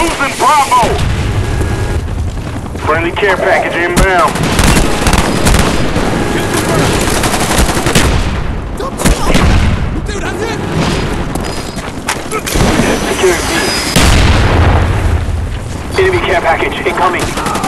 Losing Bravo! Friendly care package inbound. Dude, that's it! Securing B. Enemy care package incoming.